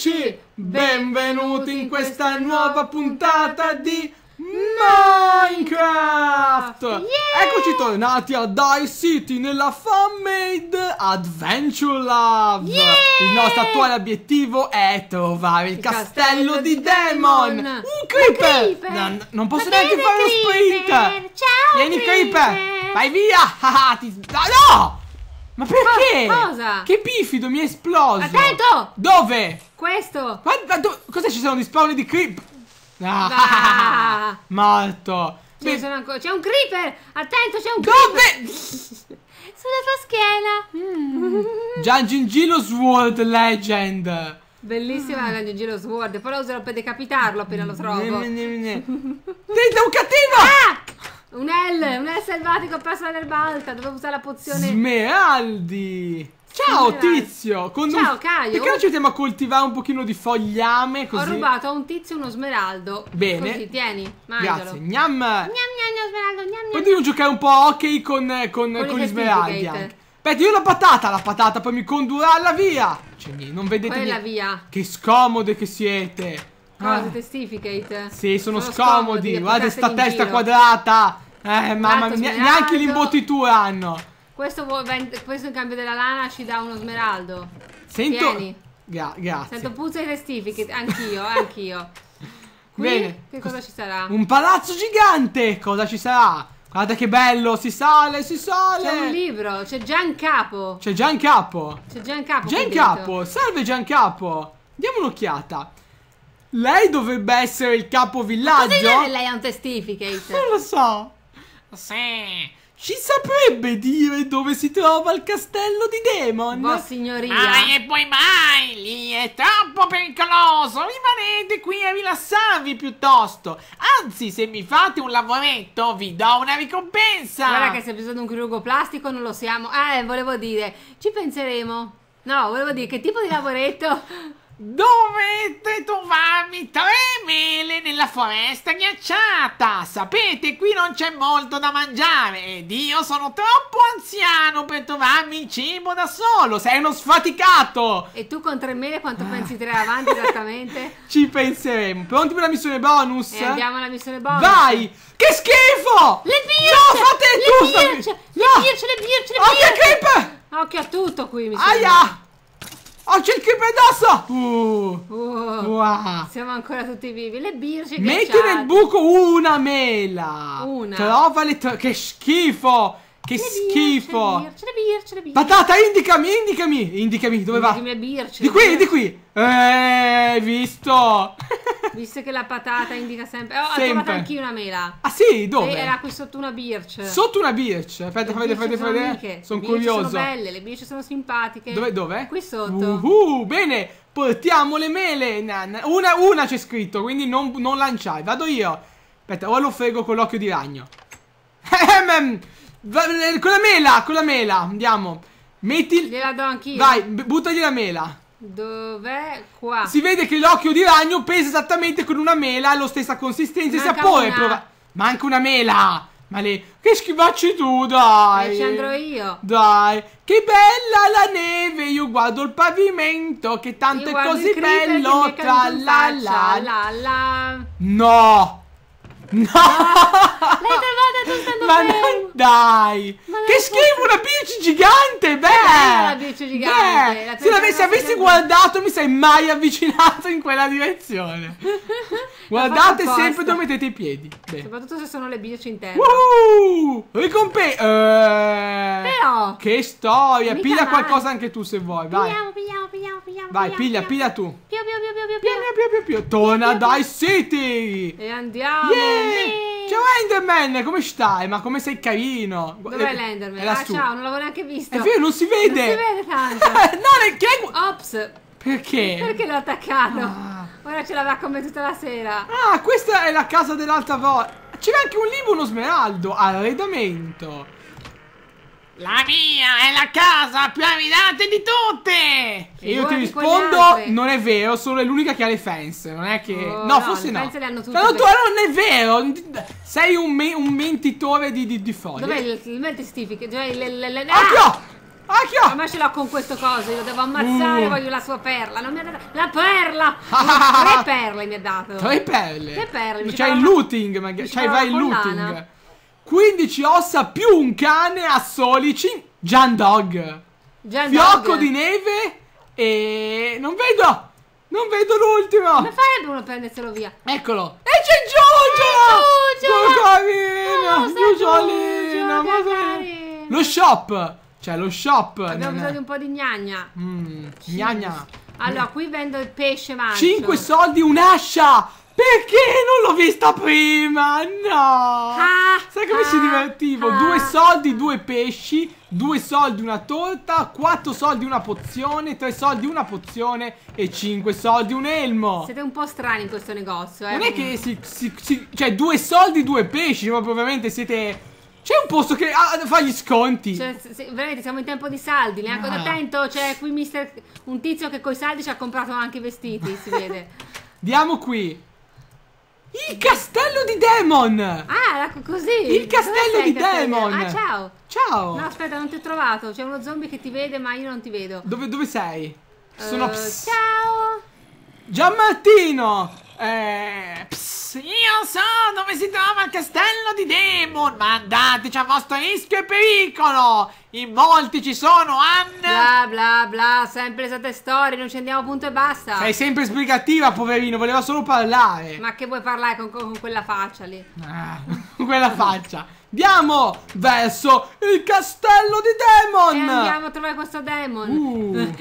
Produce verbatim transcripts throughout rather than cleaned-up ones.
amici, benvenuti in questa nuova puntata di Minecraft! Yeah! Eccoci tornati a Dice City nella fan-made Adventure Lab! Yeah! Il nostro attuale obiettivo è trovare il, il castello, castello di Demon! Demon. Un creeper! creeper. No, non posso Va neanche bene, fare lo sprint! creeper. Ciao, Vieni creeper. creeper! Vai via! Ah, ti... ah, no! Ma perché? Co cosa? Che bifido, mi è esploso! Attento! Dove? Questo! Guarda, do... cosa ci sono di spawn di creep? Ah, Ah. morto! C'è un creeper! Attento, c'è un Dove? creeper! Sulla tua schiena! Mm. Giangingilo Sword Legend! Bellissima la Gigilo Sword, poi la userò per decapitarlo appena lo trovo. Ne, ne, ne. Sei un cattivo! Ah! Un L, un L selvatico perso nell'erba alta, dovevo usare la pozione. Smeraldi! Ciao Smeraldi. tizio! Con Ciao un... Caio! Perché non ci mettiamo a coltivare un pochino di fogliame così? Ho rubato a un tizio uno smeraldo. Bene. Così, tieni, mangialo. Grazie, gnam! Gnam gnam gnam smeraldo, gnam gnam. Potremmo giocare un po' a hockey con, con, con, Con gli i smeraldi certificate. anche. Aspetta, io la patata, la patata poi mi condurrà alla via! Cioè, non vedete Qual è la niente. via? Che scomode che siete! Cosa, Ah. testificate? Sì, sono, Sono scomodi, scomodi, guarda sta portateli in testa giro. quadrata. Eh, mamma L'altro mia, smeraldo. neanche l'imbottitura hanno. Questo, questo in cambio della lana ci dà uno smeraldo. Sento... Tieni. Gra grazie. Sento puzza ai testificate, anch'io, anch'io. Qui, Bene. che cosa ci sarà? Un palazzo gigante, cosa ci sarà? Guarda che bello, si sale, si sale. C'è un libro, c'è Giancapo. C'è Giancapo. C'è Giancapo. Giancapo, salve Giancapo. Diamo un'occhiata. Lei dovrebbe essere il capo villaggio? Cosa che lei ha un testificate? Non lo so. Sì. Ci saprebbe dire dove si trova il castello di Demon? Boh, signoria. Mai e poi mai, lì è troppo pericoloso. Rimanete qui a rilassarvi piuttosto. Anzi, se mi fate un lavoretto, vi do una ricompensa. Guarda che se ha bisogno di un chirurgo plastico non lo siamo. Ah, volevo dire, ci penseremo. No, volevo dire, che tipo di lavoretto? Dovete trovarmi tre mele nella foresta ghiacciata. Sapete, qui non c'è molto da mangiare ed io sono troppo anziano per trovarmi il cibo da solo. Sei uno sfaticato. E tu con tre mele quanto pensi tirare avanti esattamente? Ci penseremo. Pronti per la missione bonus? E andiamo alla missione bonus. Vai! Che schifo! Le birce! No, fate le tu sta- birce! Le No! birce, le birce, le Occhio birce! al creeper! Occhio a tutto qui, mi sembra. Aia! Oh, c'è il creeper addosso! Uh, Oh, wow. siamo ancora tutti vivi. Le birce Metti ghiacciate. nel buco una mela. Una. Trova le tre. Che schifo! Che Le birce, schifo! Le birce, le birce, le birce. Patata, indicami, indicami! Indicami, dove va? Indicami le birce, Di le qui, birce. di qui! Eh, visto! Visto che la patata indica sempre. Oh, ho Sempre. trovato anch'io una mela. Ah sì, dove? E era qui sotto una birce. Sotto una birch. Aspetta, Le fai vedere, fai birce vedere, sono fai vedere. amiche. Sono Le birce curioso. sono belle, le birce sono simpatiche. Dove, dove? Qui sotto. Uh, bene, portiamo le mele. Nan. Una, una c'è scritto, quindi non, non lanciare. Vado io. Aspetta, ora lo frego con l'occhio di ragno. Ehm, va- con la mela, con la mela. Andiamo. Metti. Gliela do anch'io. Vai, b- buttagli la mela. Dov'è? Qua. Si vede che l'occhio di ragno pesa esattamente con una mela, ha la stessa consistenza e Manca sapore. una. Prova- Manca una mela. Ma le... Che schifacci tu, dai. E ci andrò io. Dai, che bella la neve, io guardo il pavimento, che tanto Io è guardo così il creeper che mi bello, è tra caduto in la faccia. la. La la. No, no, L'hai trovata tu stando ma fermo. non dai, Ma non che è schifo, una bici gigante, beh, bella la bici gigante, beh, la se l'avessi trovata avessi sempre- guardato mi sei mai avvicinato in quella direzione. Guardate apposta. sempre dove mettete i piedi. Bene. Soprattutto se sono le birce interne. Uh, ricompensa. Eh, Però. Che storia. Mica Piglia male. qualcosa anche tu se vuoi. Vai. Pigliamo, pigliamo, pigliamo, pigliamo. Vai, pigliamo, piglia, pigliamo. piglia tu. Piu, piu, piu, piu, piu, Più, più, più, più, più. Torna Piu, piu, dai City. E andiamo. Yeah. Sì. Ciao Enderman, come stai? Ma come sei carino. Dov'è Eh, l'Enderman? È Ah, lassù. ciao, non l'avevo neanche visto. È vero, non si vede. Non si vede tanto. No, ne- che è- Ops. Perché? Perché l'ho attaccato? Ah. Ora ce l'aveva con me tutta la sera. Ah, questa è la casa dell'altra volta. C'era anche un libro, uno smeraldo. Arredamento. La mia è la casa più abbitata di tutte. E io ti Guardi quelle rispondo, altre. non è vero, solo è l'unica che ha le fence, non è che... Oh, no, no, forse le no. fence le hanno tutte No, perché- tu- non è vero, sei un, me- un mentitore di, di, di foglie. Dov'è il, il mentestifico? Cioè il, il, il- Occhio! Acchio! Ma ce l'ho con questo coso, io lo devo ammazzare, Uh. voglio la sua perla. Non mi ha dato la perla! Tre perle mi ha dato. Tre perle. Tre perle. mi C'hai il sembrava- looting, magari. mi C'hai sembrava vai il una looting. collana. quindici ossa più un cane a soli cinque. Gian Dog. Gian Fiocco Dog. di neve. E non vedo. Non vedo l'ultimo. Come farebbe uno a prenderselo via? Eccolo. E c'è Giugio. Giugio! Che carino. Oh, sta Giugiolino. Giugio, che ma- carino. Lo shop. Cioè lo shop. Abbiamo non bisogno è- di un po' di gnagna. Mm, gnagna. Allora, qui vendo il pesce mancio. cinque soldi un'ascia. Perché non l'ho vista prima? No. Ah, Sai come ah, ci divertivo? ah. Due soldi, due pesci. Due soldi, una torta. Quattro soldi, una pozione. Tre soldi, una pozione. E cinque soldi, un elmo. Siete un po' strani in questo negozio, eh. Non è che si, si- si- cioè, due soldi, due pesci. Ma ovviamente siete. C'è un posto che ah, fa gli sconti. Cioè, se- se- veramente siamo in tempo di saldi, neanche Ah. attento, c'è qui mister un tizio che coi saldi ci ha comprato anche i vestiti, si vede. Diamo qui. Il castello di Demon. Ah, era così. Il castello Dove sei, di castello? Demon. Ah, ciao. Ciao. No, aspetta, non ti ho trovato. C'è uno zombie che ti vede, ma io non ti vedo. Dove, dove sei? Sono Eh, ps- ciao. Gianmartino. Eh, ps- Io so dove si trova il castello di Demon, ma andateci a vostro rischio e pericolo. In molti ci sono, Anna. Bla bla bla, sempre le solite storie, non ci andiamo punto e basta. sei sempre sbrigativa, poverino. Voleva solo parlare. Ma che vuoi parlare con, con quella faccia lì? Ah, quella faccia. Andiamo verso il castello di E Demon. andiamo a trovare questo demon. Uh.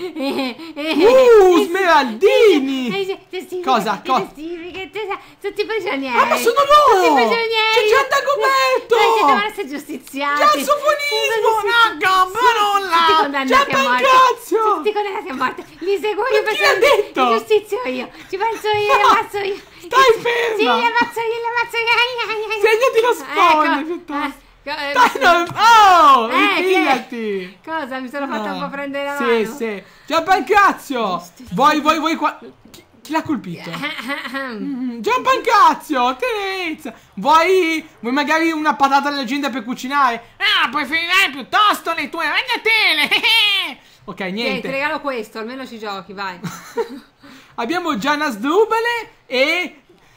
uh, Uh, smeraldini. Cosa? Cosa? Tutti prigionieri. Ah, ma sono loro. Tutti prigionieri. C'è Gian Dagoberto. Noi siete essere giustiziati. Gian Sofonismo. Non compro nulla. Tutti condannati Gian a morte. Pancrazio. Tutti condannati a morte. Li seguo Ma io per chi l'ha detto? li giustizio io. Ci penso io, li ammazzo io. Stai Sì, ferma. li ammazzo io, li ammazzo io. Segnati lo spawn, Ecco, piuttosto. eh, eh, Dai, no. Oh, Eh, ripigliati. Cosa? Mi sono fatta un po' prendere la Sì, mano. sì. Gian Pancrazio. Vuoi, vuoi, vuoi qua. Chi, chi l'ha colpito? Mm, Gian Pancrazio, Teresa. Vuoi, vuoi magari una patata alla leggenda per cucinare? Ah, preferirei piuttosto le tue ragnatele. Ok, Tieni, ti niente. regalo questo, almeno ci giochi, vai. Abbiamo Gianna Sdrubale e.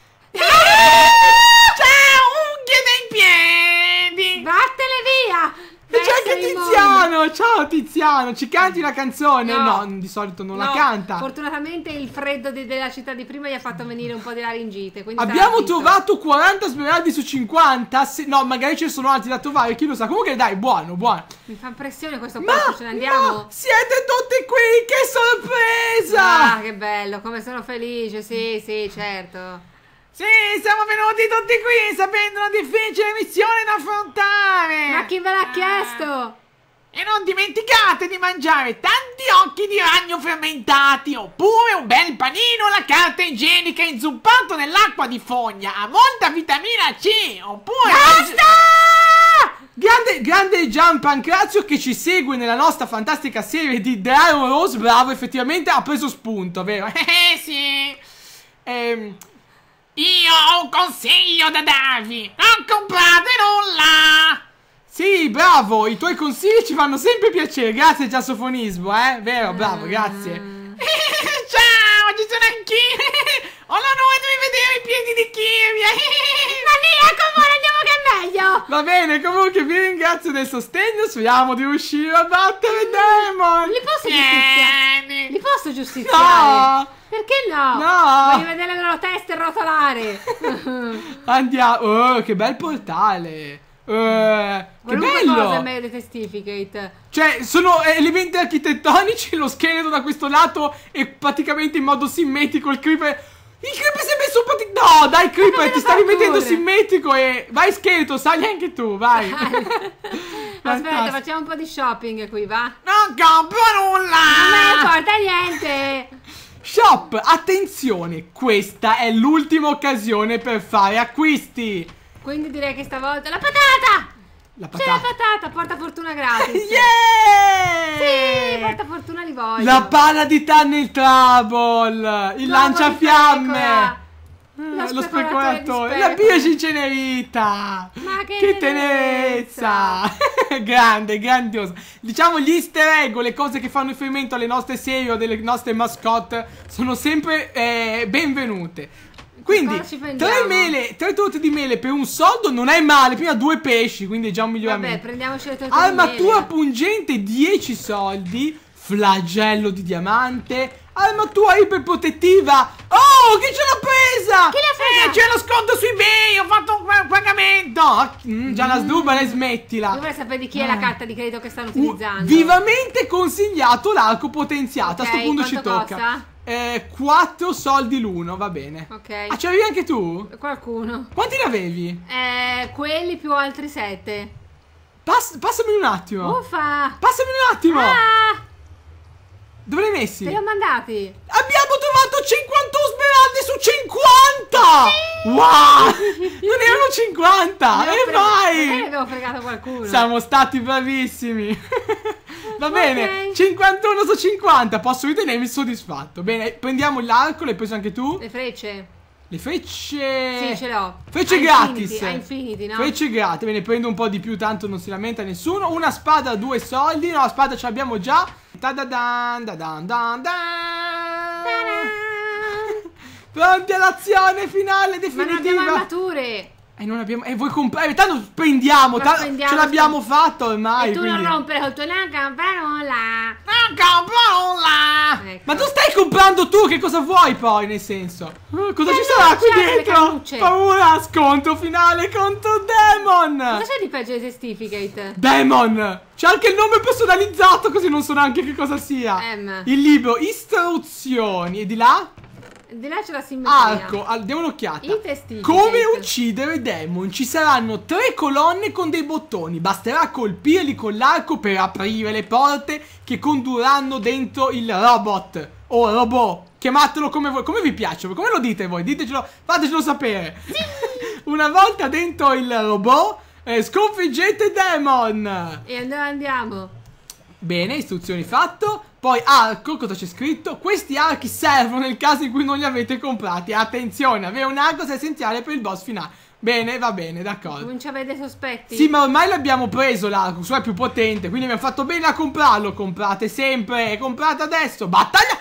Ciao, unghie dei piedi. Vattene via! E c'è Bestia anche immonda. Tiziano! Ciao Tiziano! Ci canti una canzone? No. No, di solito non la No, canta. Fortunatamente il freddo de- della città di prima gli ha fatto venire un po' di laringite. quindi Abbiamo stava zitto. trovato quaranta smeraldi su cinquanta. Se- no, magari ce ne sono altri da trovare, chi lo sa. Comunque dai, buono, buono. Mi fa impressione questo Ma, posto, ce ne andiamo? ma siete tutti qui! Che sorpresa! Ah, che bello, come sono felice, sì, sì, certo. Sì, siamo venuti tutti qui sapendo una difficile missione da affrontare. Ma chi ve l'ha chiesto? E non dimenticate di mangiare tanti occhi di ragno fermentati, oppure un bel panino alla carta igienica inzuppato nell'acqua di fogna, ha molta vitamina C, oppure... Grande, grande Gian Pancrazio che ci segue nella nostra fantastica serie di Dragon Rose. Bravo, effettivamente ha preso spunto, vero? Eh sì, Ehm... io ho un consiglio da darvi, non comprate nulla! Sì, bravo, i tuoi consigli ci fanno sempre piacere. Grazie, Giassofonismo, eh? Vero, bravo, grazie. Ciao, ci sono anch'io! Ho l'onore di vedere i piedi di Kiria! Ma via, come andiamo che è meglio! Va bene, comunque vi ringrazio del sostegno. Speriamo di riuscire a battere Demon. Li posso giustiziare? Vieni! Li posso giustiziare? No, Perché no? No. Voglio vedere le loro teste rotolare. andiamo. Oh, che bel portale. Eh, che Qualunque cosa è bello. meglio dei testificate. Cioè, sono elementi architettonici. Lo scheletro da questo lato è praticamente in modo simmetrico. Il creeper. Il creeper si è messo un po' di... No, dai, creeper, come ti lo stavi fa mettendo pure? simmetrico e... Vai, scheletro, sali anche tu, vai. Aspetta, Fantastico. facciamo un po' di shopping qui, va? Non compro Non me ne nulla! importa niente. Shop, attenzione, questa è l'ultima occasione per fare acquisti. Quindi direi che stavolta la patata! La C'è la patata. patata, porta fortuna gratis. Yeah! Sì, porta fortuna li voglio. La pala di Tunnel Trouble, il L'uovo di lanciafiamme. pecora. Lo specolatore specolatore. di La specore. bias incenerita. Ma che, Che tenerezza. Grande, grandioso. Diciamo gli easter egg, le cose che fanno riferimento alle nostre serie o delle nostre mascotte sono sempre eh, benvenute. Quindi Cosa ci prendiamo? tre mele, tre torte di mele per un soldo non è male. Prima due pesci, quindi è già un Vabbè, miglioramento. prendiamoci le torte di Armatura mele. pungente dieci soldi. Flagello di diamante. Armatura iperprotettiva. Oh, che ce l'ha presa! Chi l'ha presa? Eh, c'è lo sconto su eBay, ho fatto un un pagamento. Ah, mm, già la sdruba, e smettila. Dovrei sapere di chi è la carta di credito che stanno Uh, utilizzando. vivamente consigliato l'arco potenziato. Ok, A sto punto ci quanto tocca. costa? Eh, quattro soldi l'uno, va bene. Ok. Ah, ce l'avevi anche tu? Qualcuno. Quanti ne avevi? Eh, quelli più altri sette. Pass- passami un attimo. Uffa! Passami un attimo. Ah! Dove li hai messi? Te li ho mandati. Abbiamo trovato cinquantuno smeralde su cinquanta! Wow! Non erano cinquanta! Ne ho E frega- vai! magari avevo fregato qualcuno. Siamo stati bravissimi. Va bene, Ok. cinquantuno su cinquanta. Posso ritenermi soddisfatto. Bene, prendiamo l'arco. L'hai preso anche tu? Le frecce. Le frecce. Sì, ce l'ho. Frecce A gratis. Infinity, a Infinity, no? Frecce gratis. Bene, prendo un po' di più, tanto non si lamenta nessuno. Una spada, due soldi. No, la spada ce l'abbiamo già. Ta-da-dan, da-dan, dan, dan. Pronti all'azione finale Ma definitiva. non abbiamo armature. E non abbiamo. E vuoi comprare? Tanto spendiamo. Ma ta- spendiamo, ce l'abbiamo fatto ormai. E tu quindi- non rompere col tuo neanche parola. Non compro nulla. Ecco. Ma tu stai comprando tu, che cosa vuoi poi, nel senso? Eh, cosa ci sarà qui c'è le dentro? cannucce. Paura, scontro finale contro Demon! Cosa c'è di peggio dei Testificate? Demon! C'è anche il nome personalizzato, così non so neanche che cosa sia. M. Il libro, istruzioni. E di là? Di là c'è la simmetria. Arco, al- diamo un'occhiata. I Testificate. Come uccidere Demon? Ci saranno tre colonne con dei bottoni. Basterà colpirli con l'arco per aprire le porte che condurranno dentro il robot. O robot. Chiamatelo come voi. Come vi piace? Come lo dite voi? Ditecelo, fatecelo sapere. Sì. Una volta dentro il robot, eh, sconfiggete Demon. E dove andiamo? Bene, istruzioni fatto. Poi arco, cosa c'è scritto? Questi archi servono nel caso in cui non li avete comprati. Attenzione, avere un arco è essenziale per il boss finale. Bene, va bene, d'accordo. Comincia a vedere sospetti. Sì, ma ormai l'abbiamo preso l'arco, suo è più potente, quindi abbiamo fatto bene a comprarlo. Comprate sempre, comprate adesso. Battaglia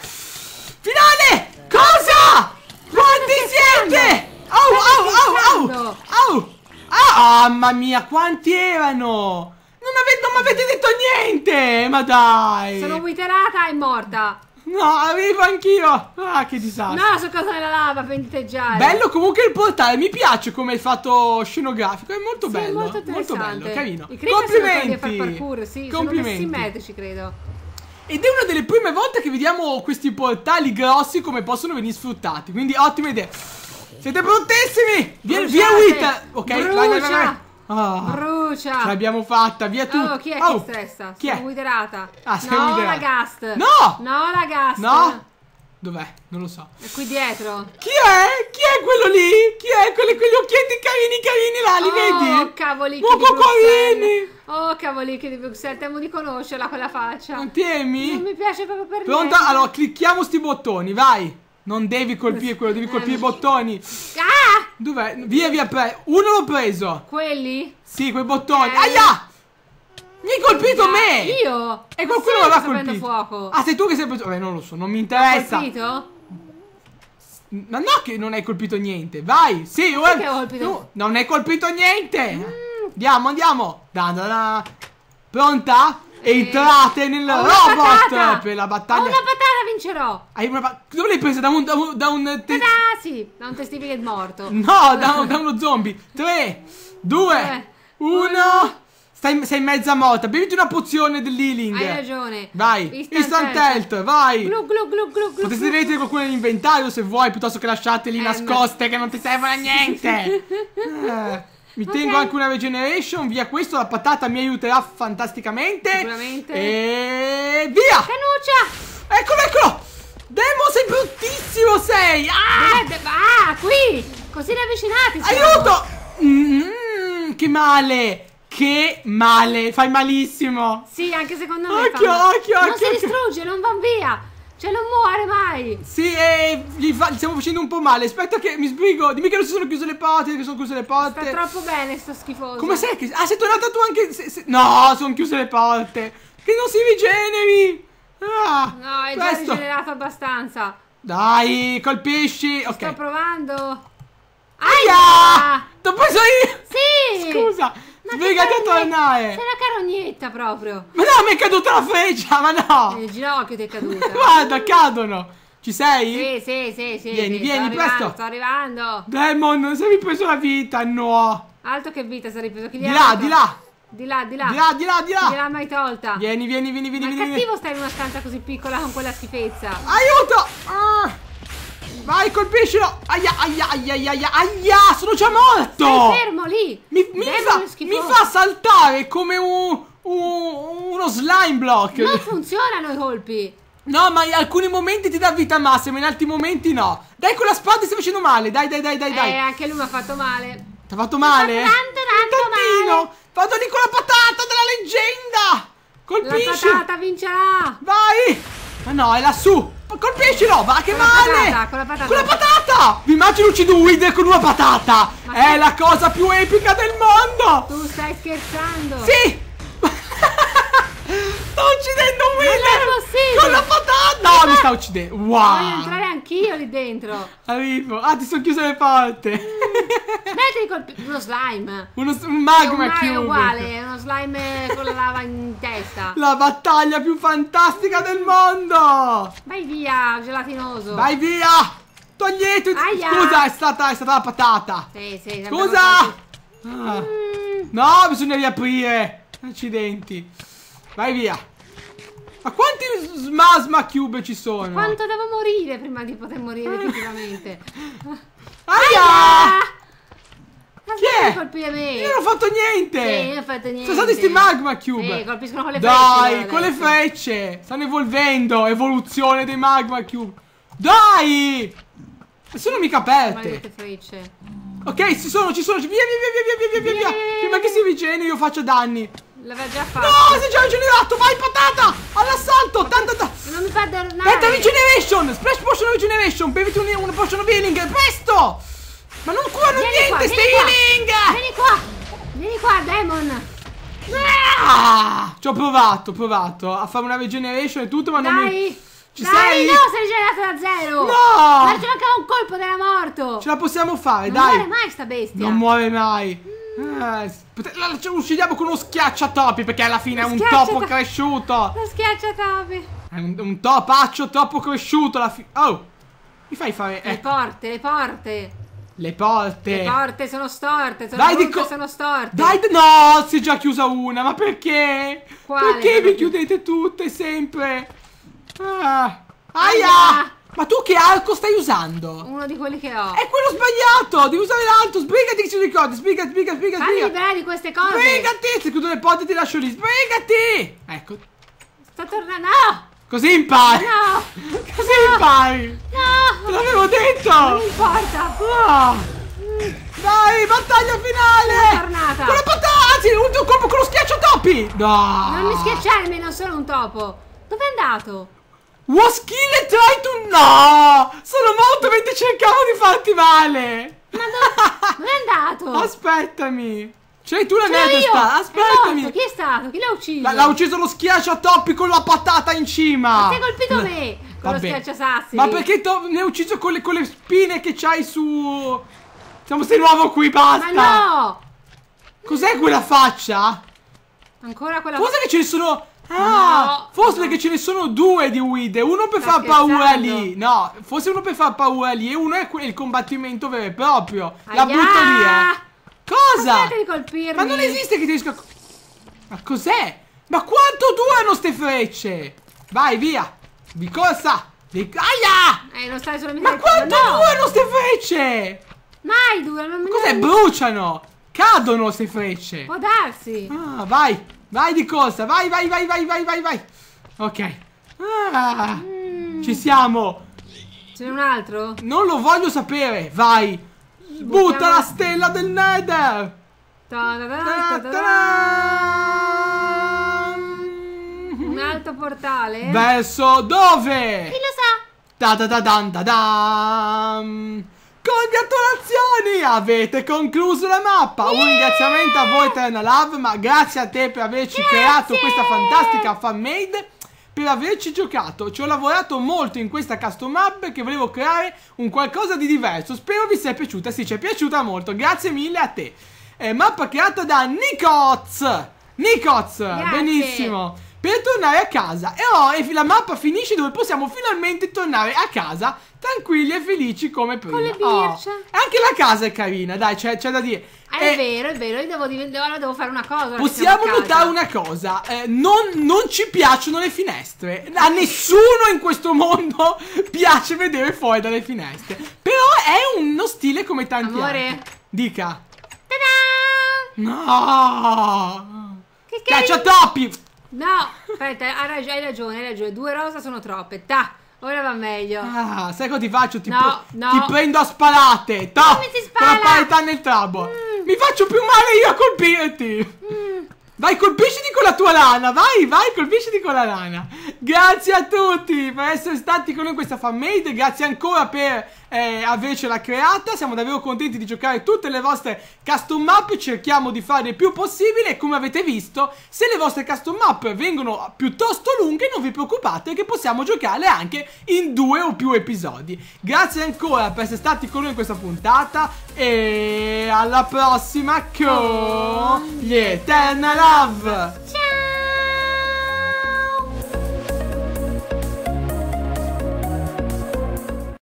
finale! Cosa? Quanti siete? Au, au, au, au, au. Ah, mamma mia, quanti erano? Non avete, non mi avete detto niente, ma dai. Sono witherata e morta. No, arrivo anch'io. Ah, che disastro. No, sono caduta nella lava per inditeggiare. Bello comunque il portale, mi piace come è fatto scenografico, è molto Sì, bello, molto interessante. bello, carino. I creeper sono quelli a far Complimenti. parkour, sì, Complimenti. sono simmetrici, credo. Ed è una delle prime volte che vediamo questi portali grossi come possono venire sfruttati, quindi ottima idea. Siete prontissimi? Via, via Bruciate. Wither. Ok, vai, vai, vai, vai. Ah, Brucia. ce l'abbiamo fatta, via tu. Oh, chi è Oh, che stressa? Chi Sono è? witherata. Ah, sei no, witherata. la Gast. No! No, la Gast. No? Dov'è? Non lo so. È qui dietro. Chi è? Chi è quello lì? Chi è? Quelli, quegli occhietti carini carini là, li Oh, vedi? cavolicchi Oh, di Bruxelles. carini. Oh, cavolicchi di Bruxelles. Temo di conoscerla quella faccia. Non temi? Non mi piace proprio per Pronta? niente. Allora, clicchiamo sti bottoni, vai. Non devi colpire quello, devi colpire i bottoni. Ah! Dov'è? Via, via, pre- uno l'ho preso. Quelli? Sì, quei bottoni. Ok. Aia! Mi hai colpito Ah, me! Io? E Ma qualcuno sì, l'aveva sto prendendo colpito. fuoco. Ah, sei tu che sei preso. Vabbè, non lo so, non mi interessa. Colpito? Ma no che non hai colpito niente. Vai, sì, ora. che ho colpito? Tu non hai colpito niente. Andiamo, andiamo. Da, da, da. Pronta? Entrate nel Ho una robot patata. per la Ho battaglia. una patata, vincerò. Hai una pa- Dove l'hai presa? Da un, da un, da un te- Ah, sì, da un testificate morto. No, da, da uno zombie. tre, due, Due, uno. Stai, sei mezza morta. Beviti una pozione dell'healing. Hai ragione. Vai. Instant Instant health. health, vai. Glu glu glu glu glu. Potete glu. tenere qualcuno nell'inventario se vuoi, piuttosto che lasciateli Eh, nascoste che non ti servono a niente. Eh, mi tengo Ok. anche una regeneration. Via questo, la patata mi aiuterà fantasticamente. Sicuramente. E via. Canuccia. Eccolo, eccolo. Demo, sei bruttissimo, sei. Ah, Dov'è? Ah, qui. Così ravvicinati. siamo. aiuto. Mm, che male. Che male. Fai malissimo. Sì, anche secondo me. Occhio, fanno- occhio, Non occhio, si occhio. distrugge, non va via. Cioè non muore mai. Sì, e gli, fa- gli stiamo facendo un po' male. Aspetta che mi sbrigo. Dimmi che non si sono chiuse le porte, che sono chiuse le porte. Sta troppo bene sto schifoso. Come sei? Che... Ah, sei tornata tu anche... Se, se... No, sono chiuse le porte. Che non si rigeneri. Ah, No, è questo. già rigenerato abbastanza. Dai, colpisci. Ok. Sto provando. Aia! T'ho preso io. Sì! Scusa. Ma che Sbrigati a carogne- tornare. Sei una carognetta proprio. Ma no, mi è caduta la freccia, ma no. Nel ginocchio ti è caduta. Guarda, cadono. Ci sei? Sì, sì, sì, sì. Vieni, sì, vieni, sto presto. arrivando, sto arrivando. Demon, sei ripreso la vita, no. Altro che vita, sei ripreso. Chi Di li ha là, dato? di là. Di là, di là. Di là, di là, di Chi gliel'ha là. mai tolta? Vieni, vieni, vieni, vieni, Ma è vieni. cattivo stare in una stanza così piccola con quella schifezza. Aiuto! Ah. Vai, colpiscilo! Aia, aia, aia, aia, aia, aia, sono già morto! Stai fermo lì! Mi, mi, Demone fa, mi schifoso. fa saltare come un, un- uno slime block. Non funzionano i colpi! No, ma in alcuni momenti ti dà vita massima, in altri momenti no. Dai, con la spada ti stai facendo male. Dai, dai, dai, dai, dai. Eh, anche lui mi ha fatto male. Ti ha fatto male? Mi ha fatto tanto, tanto Tantino. male. Vado lì con la patata della leggenda. Colpisci. La patata vincerà! Vai. Ma no, è lassù. Colpiscilo. Va, che Con la male. patata, con la patata. Con la patata. Vi immagino uccido un Wither con una patata. Ma È che- la cosa più epica del mondo. Tu stai scherzando! Sì. Sto uccidendo un Non è Wither possibile. con la patata. No, mi sta uccidendo. Voglio Wow. entrare anch'io lì dentro! Arrivo. Ah, ti sono chiuse le porte. Smetti di colpire uno slime! Uno, un È un magma Mario cube. uguale, è uno slime con la lava in testa! La battaglia più fantastica del mondo. Vai via, gelatinoso! Vai via. Togliete. Aia. Scusa, è stata, è stata la patata. Sì, sì, abbiamo Scusa. fatto- Ah. Mm, No, bisogna riaprire. Accidenti. Vai via. Ma quanti smasma cube ci sono? Quanto devo morire prima di poter morire effettivamente? Aia. Ma Chi smetti è? di colpire me! Io non ho fatto niente. Sì, non ho fatto niente! Sono stati sti magma cube. Sì, colpiscono con le frecce Dai, loro con le adesso. frecce. Stanno evolvendo. Evoluzione dei magma cube. Dai. Non sono mica aperte. Maledette frecce. Ok, ci sono, ci sono. Via, via, via, via, via, via, via, via. Prima che si rigeneri io faccio danni. L'aveva già fatto. No, si è già rigenerato. Vai, patata. All'assalto. Tanta, tanta. Non mi fa tornare. Aspetta, regeneration. Splash potion regeneration. Beviti un, una potion of healing. Presto. Ma non curano Vieni qua, niente, vieni stai qua. healing. Vieni qua. Vieni qua, Demon. Ah, ci ho provato, ho provato a fare una regeneration e tutto, ma non mi... Dai. Ci Dai, sei? no, sei generato da zero. No. Ma ci mancava un colpo ed era morto. Ce la possiamo fare, Non dai. muore mai sta bestia. Non muore mai. Eh, pote- la- ci uccidiamo con uno schiacciatopi perché alla fine è un Schiacciato- topo cresciuto. Lo schiacciatopi. È un, un topaccio troppo cresciuto alla fine. Oh, mi fai fare... Le Ecco, porte, le porte. le porte. Le porte sono storte, sono Dai, brutte, dico- sono storte. Dai, d- no, si è già chiusa una, ma perché? Quale? Perché Non ho vi più- chiudete tutte sempre? Ah. Aia! Aia! Ma tu che arco stai usando? Uno di quelli che ho. È quello sbagliato! Devi usare l'altro! Sbrigati che si ricordi! Sbrigati, sbrigati, sbrigati! Fammi sbrigati. liberare di queste cose. Sbrigati! Se chiudo le porte ti lascio lì! Sbrigati! Ecco, Sto tornando. No! così impari! No! Così impari! Te No! l'avevo Non detto! importa. Ah. Dai, battaglia finale! Sono tornata. Con la patata! Anzi, l'ultimo colpo con lo schiacciatopi! No! Non mi schiacciarmi, non sono un topo. Dove è andato? Was killed try to... No! Sono morto mentre cercavo di farti male! Ma dove, dove è andato? Aspettami! C'hai tu la Ce mia l'ho io. testa! È Aspettami! morto. Chi è stato? Chi l'ha ucciso? L- L'ha ucciso lo schiacciatoppi con la patata in cima! Ma ti hai colpito me con lo Vabbè. schiacciasassi. Ma perché to- ne hai ucciso con le, con le spine che c'hai su... Siamo sei nuovo qui, basta! Ma no! Cos'è quella faccia? Ancora quella Forse che ce ne sono... Ah! No. Forse perché ce ne sono due di Wither. Uno per Sta far paura scherzando. lì. No, forse uno per far paura lì e uno è que- il combattimento vero e proprio. La Aia! butto lì, eh. Cosa? Smetti di colpirmi. Ma non esiste che ti riesco a... Ma cos'è? Ma quanto durano ste frecce? Vai, via. Di corsa. Di... Aia! Eh, non stai solo mi Ma stai- quanto no. durano ste frecce? Mai dura, non mi Cos'è? non- Bruciano. Cadono ste frecce. Può darsi. Ah, vai. Vai di corsa. Vai, vai, vai, vai, vai, vai, vai. Ok. Ah, Mm. ci siamo. Ce n'è un altro? Non lo voglio sapere. Vai. Butta Buttiamo- la stella del Nether. Ta ta ta ta ta ta. Un Ta-ta-da. altro portale? Verso dove? Chi lo Ta ta ta dan ta dam. Congratulazioni, avete concluso la mappa. Un ringraziamento a voi Eternalove, ma grazie a te per averci Grazie. creato questa fantastica fanmade, per averci giocato. Ci ho lavorato molto in questa custom map perché volevo creare un qualcosa di diverso. Spero vi sia piaciuta. Sì, ci è piaciuta molto. Grazie mille a te. È mappa creata da Nicoz. Nicoz, benissimo. Per tornare a casa. E oh, e la mappa finisce dove possiamo finalmente tornare a casa tranquilli e felici come prima. Con le Oh, birce. anche la casa è carina, dai, c'è da dire. Ah, Eh, è vero, è vero, io devo, div- ora devo fare una cosa. ora che Possiamo siamo a casa. notare una cosa, eh, non, non ci piacciono le finestre. A nessuno in questo mondo piace vedere fuori dalle finestre. Però è uno stile come tanti Amore. altri. Dica. Ta-da! No. Che carino. Cacciatoppi. No, aspetta, hai rag- hai ragione, hai ragione. Due rosa sono troppe. Ta, ora va meglio. Ah, sai cosa ti faccio? Ti, No, pre- no. ti prendo a spalate. Ta, Come si con spala? la parità nel trabo. Mm. Mi faccio più male io a colpirti. Mm. Vai, colpisciti con la tua lana. Vai, vai, colpisciti con la lana. Grazie a tutti per essere stati con noi in questa fanmade. Grazie ancora per eh, avercela creata. Siamo davvero contenti di giocare tutte le vostre custom map. Cerchiamo di fare il più possibile. E come avete visto, se le vostre custom map vengono piuttosto lunghe, non vi preoccupate che possiamo giocarle anche in due o più episodi. Grazie ancora per essere stati con noi in questa puntata. E alla prossima con gli Eternalove.